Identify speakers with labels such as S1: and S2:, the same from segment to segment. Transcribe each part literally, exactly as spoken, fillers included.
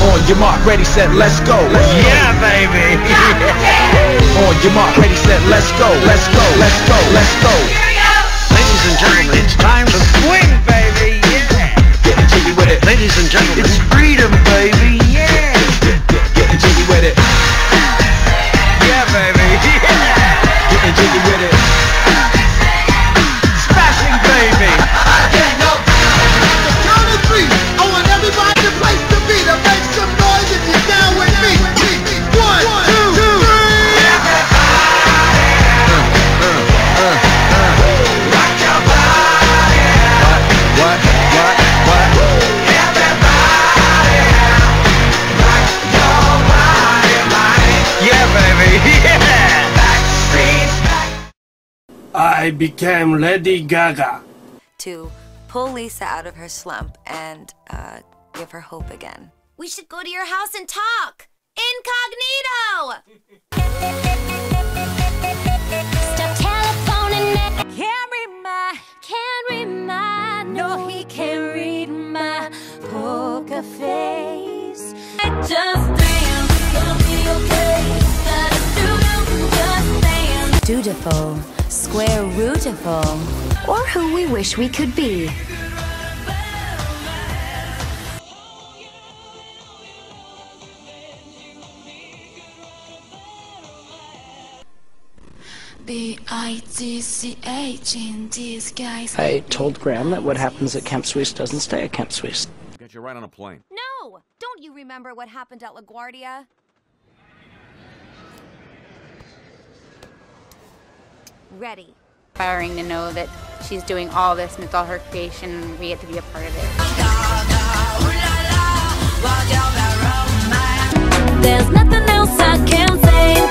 S1: On your mark, ready, set, let's go.
S2: Yeah, baby.
S1: On your mark, ready, set, let's go. Let's go, let's go, let's go.
S2: Ladies and gentlemen, it's time to swing, baby. Yeah.
S1: Getting jiggy with it.
S2: Ladies and gentlemen, it's freedom, baby. Yeah.
S1: Get, get, getting jiggy with it.
S2: Yeah, baby. Yeah.
S1: Getting jiggy with it.
S2: Smashing, baby.
S3: Count of three. I want everybody to place the beat. I make some noise if you're down with me. One, two, three.
S1: Rock your body. What? What? What? What?
S3: Everybody. Rock your body, body.
S2: Yeah, baby. Yeah.
S3: Backstreet back.
S4: I became Lady Gaga.
S5: To pull Lisa out of her slump and uh, give her hope again.
S6: We should go to your house and talk! Incognito! Stop telephoning. Can't read my, can't read my, no he can't read my poker face. I just dance, gonna be okay. Gotta do, just dance.
S5: Dutiful, square rootiful, or who we wish we could be.
S7: B I T C H in disguise.
S8: I told Graham that what happens at Camp Suisse doesn't stay at Camp Suisse.
S9: Get you right on a plane.
S6: No! Don't you remember what happened at LaGuardia? Ready.
S10: Inspiring to know that she's doing all this and it's all her creation and we get to be a part of it.
S6: There's nothing else I can say.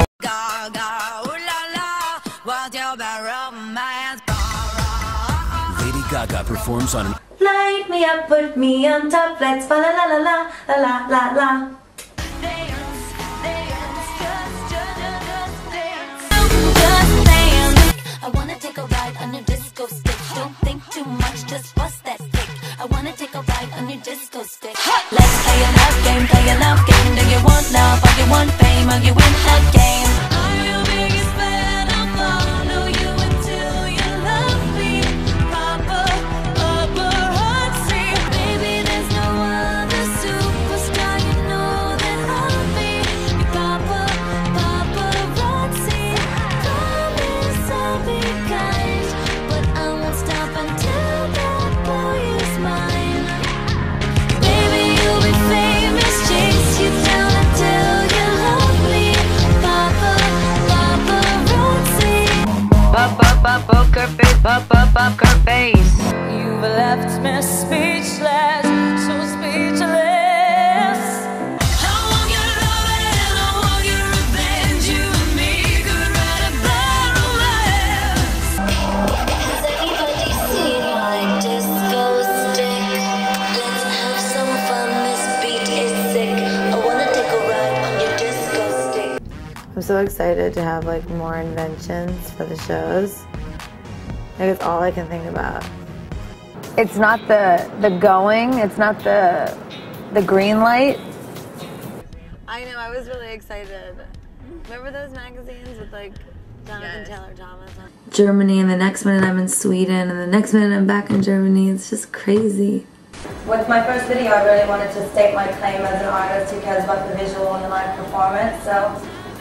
S9: Lady Gaga performs on an
S5: Light me up, put me on top, let's fa la la la la la la la.
S6: I wanna take a ride on your disco stick. Don't think too much, just bust that stick. I wanna take a ride on your disco stick. Let's play a love game, play a love game. Do you want love or you want fame or you win a game? I'm your biggest fan, I'll follow you until you love me. Papa, paparazzi. Baby, there's no other superstar, you know that I'll be your Papa, paparazzi. Promise I'll be kind, but I won't stop until that boy is mine. Baby, you'll be famous, chase you down until you love me. Papa, paparazzi.
S10: Papa, papa, poker face, papa, poker face.
S6: You've left me speechless, so speechless. I want your love and I want your revenge. You and me could write a bad romance. Has anybody seen my disco stick? Let's have some fun, this beat is sick. I wanna take a ride on your disco stick.
S5: I'm so excited to have like more inventions for the shows. Like it's all I can think about. It's not the the going, it's not the the green light. I know, I was really excited. Remember those magazines with like Jonathan yes. Taylor Thomas? Germany, and the next minute I'm in Sweden, and the next minute I'm back in Germany. It's just crazy. With my first video, I really wanted to state my claim as an artist who cares about the visual and the live performance, so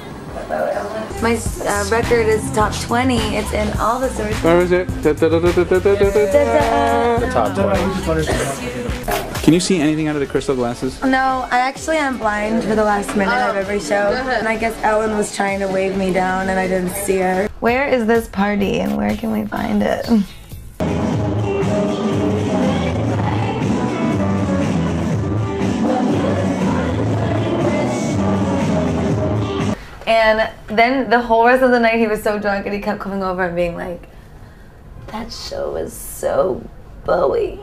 S5: my uh, record is top twenty. It's in all the stores.
S11: Where is it? Da, da, da, da, da, da, da, da.
S8: The top twenty.
S11: Can you see anything out of the crystal glasses?
S5: No, I actually am blind for the last minute of every show. And I guess Ellen was trying to wave me down and I didn't see her. Where is this party and where can we find it? And then the whole rest of the night he was so drunk and he kept coming over and being like, that show was so Bowie.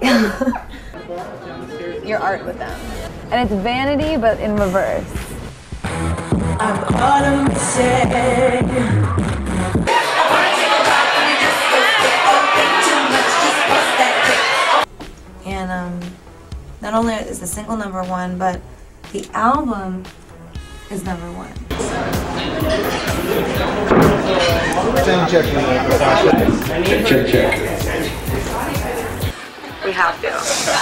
S5: Your art with them. And it's vanity but in reverse. I'm autumn sick. And um, not only is the single number one, but The album is number one.
S3: Sound check.
S11: Check, check.
S5: We have to.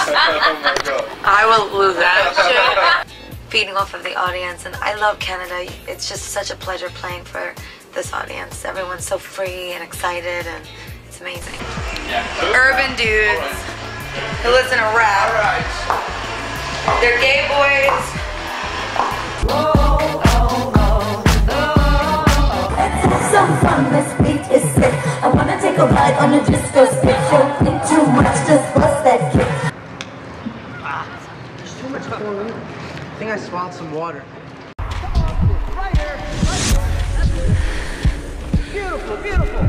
S5: I will lose that. Feeding off of the audience, and I love Canada. It's just such a pleasure playing for this audience. Everyone's so free and excited, and it's amazing. Urban dudes who listen to rap. They're gay boys.
S6: Some fun, this beat is sick. I wanna take a ride on a disco stick. Don't think too much, just bust that kick.
S2: Ah, there's too much chlorine. I think I swallowed some water.
S3: Right here, right here. That's it. Beautiful, beautiful.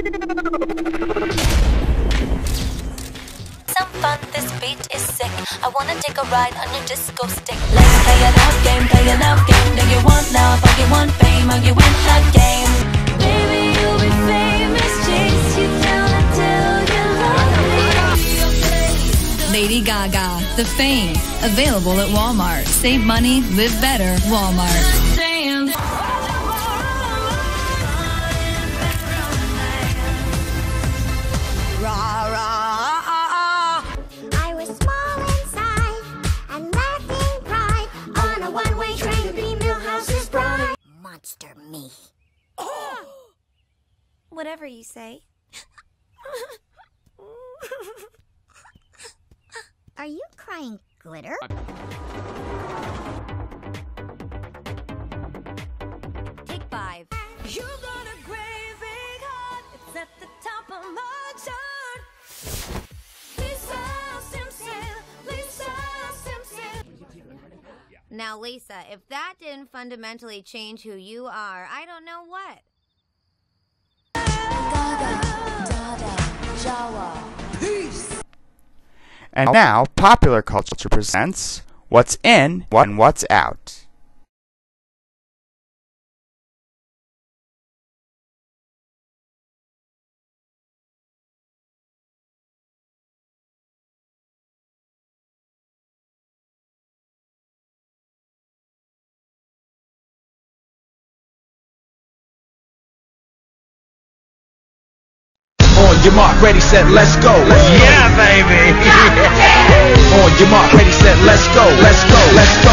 S6: Some fun, this beat is sick. I wanna take a ride on your disco stick. Let's play a love game, play a love game. Do you want love or you want fame? Or you win the game? Baby, you'll be famous. Chase you down until you love me.
S12: Lady Gaga, The Fame. Available at Walmart. Save money, live better, Walmart.
S6: I was small inside and lacking pride. On a one-way train to be Millhouse's bride. Monster me. Whatever you say. Are you crying glitter? Take five. You got a great big heart. It's at the top of my chart. Lisa Simpson, Lisa Simpson.
S5: Now, Lisa, if that didn't fundamentally change who you are, I don't know what.
S13: And now, Popular Culture presents What's In and What's Out.
S1: On your mark, ready, set, let's go. Let's
S2: Yeah, baby.
S1: go. On your mark, ready, set, let's go. Let's go. Let's go.